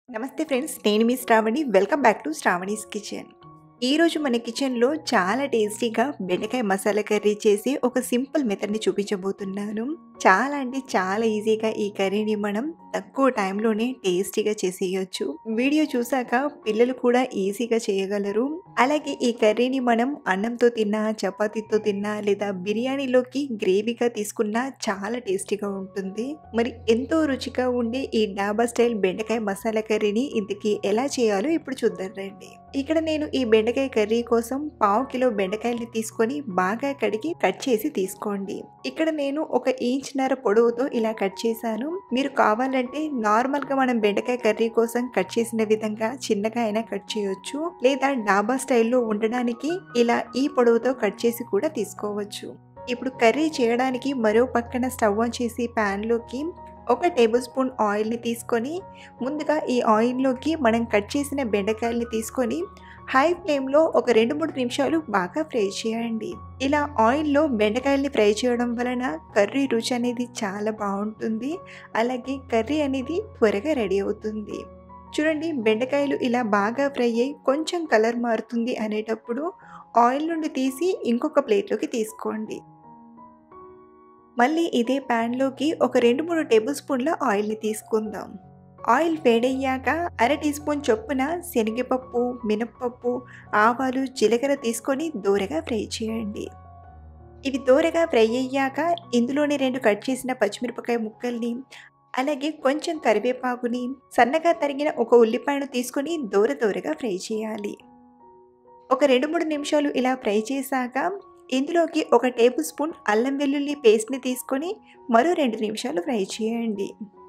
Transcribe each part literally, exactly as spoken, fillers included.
నమస్తే ఫ్రెండ్స్, నేను మీ Shravani. Welcome back to Shravani's kitchen. ఈరోజు మన కిచెన్లో చాలా టేస్టీగా బెండకాయ మసాలా కర్రీ చేసి ఒక సింపుల్ మెథడ్ని చూపించబోతున్నాను. చాలా అంటే చాలా ఈజీగా ఈ కర్రీని మనం తక్కువ టైంలోనే టేస్టీగా చేసేయచ్చు. వీడియో చూసాక పిల్లలు కూడా ఈజీగా చేయగలరు. అలాగే ఈ కర్రీని మనం అన్నంతో తిన్నా, చపాతీతో తిన్నా లేదా బిర్యానీలోకి గ్రేవీగా తీసుకున్నా చాలా టేస్టీగా ఉంటుంది. మరి ఎంతో రుచిగా ఉండే ఈ డాబా స్టైల్ బెండకాయ మసాలా కర్రీని ఇంతకీ ఎలా చేయాలో ఇప్పుడు చూద్దాం రండి. ఇక్కడ నేను ఈ బెండకాయ కర్రీ కోసం పావు కిలో బెండకాయల్ని తీసుకొని బాగా కడిగి కట్ చేసి తీసుకోండి. ఇక్కడ నేను ఒక ఇంచున్నర పొడవుతో ఇలా కట్ చేశాను. మీరు కావాలంటే నార్మల్ గా మనం బెండకాయ కర్రీ కోసం కట్ చేసిన విధంగా చిన్నగా అయినా కట్ చేయొచ్చు, లేదా డాబా స్టైల్లో ఉండడానికి ఇలా ఈ పొడవుతో కట్ చేసి కూడా తీసుకోవచ్చు. ఇప్పుడు కర్రీ చేయడానికి మరో పక్కన స్టవ్ ఆన్ చేసి ప్యాన్ లోకి ఒక టేబుల్ స్పూన్ ఆయిల్ని తీసుకొని ముందుగా ఈ ఆయిల్లోకి మనం కట్ చేసిన బెండకాయల్ని తీసుకొని హై ఫ్లేమ్లో ఒక రెండు మూడు నిమిషాలు బాగా ఫ్రై చేయండి. ఇలా ఆయిల్లో బెండకాయల్ని ఫ్రై చేయడం వలన కర్రీ రుచి అనేది చాలా బాగుంటుంది. అలాగే కర్రీ అనేది త్వరగా రెడీ అవుతుంది. చూడండి, బెండకాయలు ఇలా బాగా ఫ్రై అయ్యి కొంచెం కలర్ మారుతుంది అనేటప్పుడు ఆయిల్ నుండి తీసి ఇంకొక ప్లేట్లోకి తీసుకోండి. మళ్ళీ ఇదే ప్యాన్లోకి ఒక రెండు మూడు టేబుల్ స్పూన్ల ఆయిల్ని తీసుకుందాం. ఆయిల్ వేడయ్యాక అర టీ స్పూన్ చొప్పున శనగపప్పు, మినప్పప్పు, ఆవాలు, జీలకర్ర తీసుకొని దోరగా ఫ్రై చేయండి. ఇవి దోరగా ఫ్రై అయ్యాక ఇందులోనే రెండు కట్ చేసిన పచ్చిమిరపకాయ ముక్కల్ని, అలాగే కొంచెం కరివేపాకుని, సన్నగా తరిగిన ఒక ఉల్లిపాయను తీసుకొని దోర దోరగా ఫ్రై చేయాలి. ఒక రెండు మూడు నిమిషాలు ఇలా ఫ్రై చేశాక ఇందులోకి ఒక టేబుల్ స్పూన్ అల్లం వెల్లుల్లి పేస్ట్ని తీసుకొని మరో రెండు నిమిషాలు ఫ్రై చేయండి.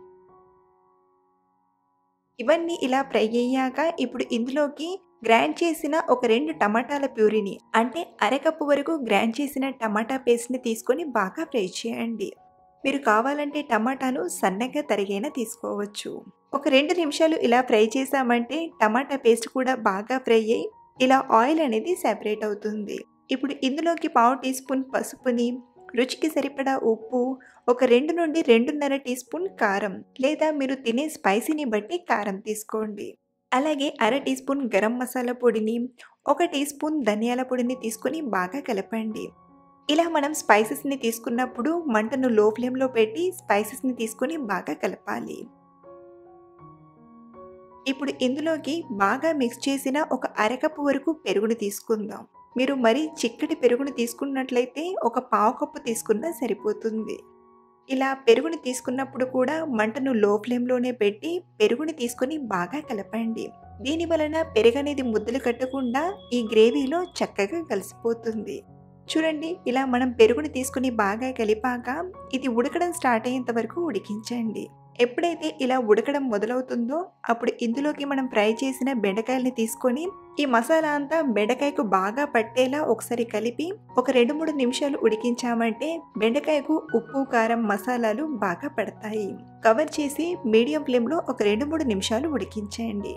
ఇవన్నీ ఇలా ఫ్రై అయ్యాక ఇప్పుడు ఇందులోకి గ్రైండ్ చేసిన ఒక రెండు టమాటాల ప్యూరీని, అంటే అరకప్పు వరకు గ్రైండ్ చేసిన టమాటా పేస్ట్ని తీసుకొని బాగా ఫ్రై చేయండి. మీరు కావాలంటే టమాటాను సన్నగా తరిగైనా తీసుకోవచ్చు. ఒక రెండు నిమిషాలు ఇలా ఫ్రై చేసామంటే టమాటా పేస్ట్ కూడా బాగా ఫ్రై అయ్యి ఇలా ఆయిల్ అనేది సెపరేట్ అవుతుంది. ఇప్పుడు ఇందులోకి పావు టీ స్పూన్ పసుపుని, రుచికి సరిపడా ఉప్పు, ఒక రెండు నుండి రెండున్నర టీ స్పూన్ కారం లేదా మీరు తినే స్పైసీని బట్టి కారం తీసుకోండి. అలాగే అర టీ స్పూన్ గరం మసాలా పొడిని, ఒక టీ స్పూన్ ధనియాల పొడిని తీసుకొని బాగా కలపండి. ఇలా మనం స్పైసెస్ని తీసుకున్నప్పుడు మంటను లో ఫ్లేమ్లో పెట్టి స్పైసెస్ని తీసుకొని బాగా కలపాలి. ఇప్పుడు ఇందులోకి బాగా మిక్స్ చేసిన ఒక అరకప్పు వరకు పెరుగుని తీసుకుందాం. మీరు మరీ చిక్కటి పెరుగుని తీసుకున్నట్లయితే ఒక పావు కప్పు తీసుకున్నా సరిపోతుంది. ఇలా పెరుగుని తీసుకున్నప్పుడు కూడా మంటను లో ఫ్లేమ్లోనే పెట్టి పెరుగుని తీసుకొని బాగా కలపండి. దీని వలన పెరుగు అనేది ముద్దలు కట్టకుండా ఈ గ్రేవీలో చక్కగా కలిసిపోతుంది. చూడండి, ఇలా మనం పెరుగుని తీసుకుని బాగా కలిపాక ఇది ఉడకడం స్టార్ట్ అయ్యేంత వరకు ఉడికించండి. ఎప్పుడైతే ఇలా ఉడకడం మొదలవుతుందో అప్పుడు ఇందులోకి మనం ఫ్రై చేసిన బెండకాయల్ని తీసుకొని ఈ మసాలా అంతా బెండకాయకు బాగా పట్టేలా ఒకసారి కలిపి ఒక రెండు మూడు నిమిషాలు ఉడికించామంటే బెండకాయకు ఉప్పు, కారం, మసాలాలు బాగా పడతాయి. కవర్ చేసి మీడియం ఫ్లేమ్లో ఒక రెండు మూడు నిమిషాలు ఉడికించండి.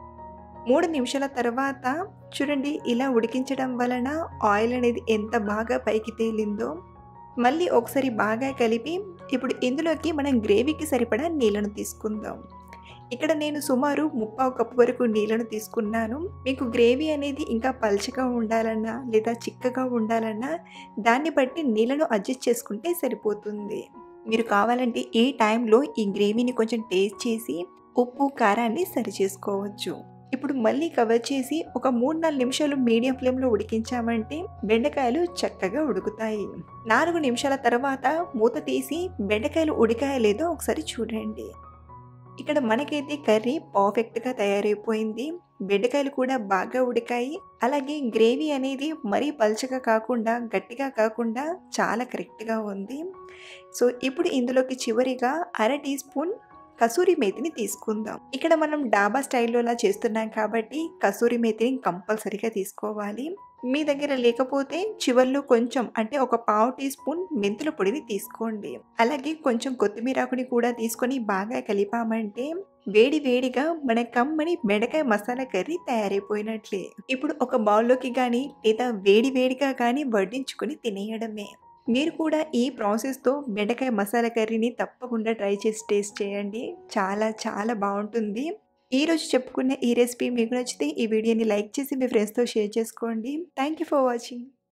మూడు నిమిషాల తర్వాత చూడండి, ఇలా ఉడికించడం వలన ఆయిల్ అనేది ఎంత బాగా పైకి తేలిందో. మళ్ళీ ఒకసారి బాగా కలిపి ఇప్పుడు ఇందులోకి మనం గ్రేవీకి సరిపడా నీళ్ళను తీసుకుందాం. ఇక్కడ నేను సుమారు ముప్పావు కప్పు వరకు నీళ్ళను తీసుకున్నాను. మీకు గ్రేవీ అనేది ఇంకా పల్చగా ఉండాలన్నా లేదా చిక్కగా ఉండాలన్నా దాన్ని బట్టి నీళ్ళను అడ్జస్ట్ చేసుకుంటే సరిపోతుంది. మీరు కావాలంటే ఈ టైంలో ఈ గ్రేవీని కొంచెం టేస్ట్ చేసి ఉప్పు, కారాన్ని సరి చేసుకోవచ్చు. ఇప్పుడు మళ్ళీ కవర్ చేసి ఒక మూడు నాలుగు నిమిషాలు మీడియం ఫ్లేమ్లో ఉడికించామంటే బెండకాయలు చక్కగా ఉడుకుతాయి. నాలుగు నిమిషాల తర్వాత మూత తీసి బెండకాయలు ఉడికాయో లేదో ఒకసారి చూడండి. ఇక్కడ మనకైతే కర్రీ పర్ఫెక్ట్గా తయారైపోయింది. బెండకాయలు కూడా బాగా ఉడికాయి. అలాగే గ్రేవీ అనేది మరీ పల్చగా కాకుండా గట్టిగా కాకుండా చాలా కరెక్ట్గా ఉంది. సో ఇప్పుడు ఇందులోకి చివరిగా అర టీ స్పూన్ కసూరి మేతిని తీసుకుందాం. ఇక్కడ మనం డాబా స్టైల్లోలా చేస్తున్నాం కాబట్టి కసూరి మేతిని కంపల్సరీగా తీసుకోవాలి. మీ దగ్గర లేకపోతే చివర్లో కొంచెం, అంటే ఒక పావు టీ స్పూన్ మెంతుల పొడిని తీసుకోండి. అలాగే కొంచెం కొత్తిమీరాకుని కూడా తీసుకొని బాగా కలిపామంటే వేడి వేడిగా మన కమ్మని బెండకాయ మసాలా కర్రీ తయారైపోయినట్లే. ఇప్పుడు ఒక బౌల్లోకి కానీ లేదా వేడి వేడిగా కానీ వడ్డించుకొని తినేయడమే. మీరు కూడా ఈ ప్రాసెస్తో బెండకాయ మసాలా కర్రీని తప్పకుండా ట్రై చేసి టేస్ట్ చేయండి. చాలా చాలా బాగుంటుంది. ఈరోజు చెప్పుకునే ఈ రెసిపీ మీకు నచ్చితే ఈ వీడియోని లైక్ చేసి మీ ఫ్రెండ్స్‌తో షేర్ చేసుకోండి. Thank you for watching.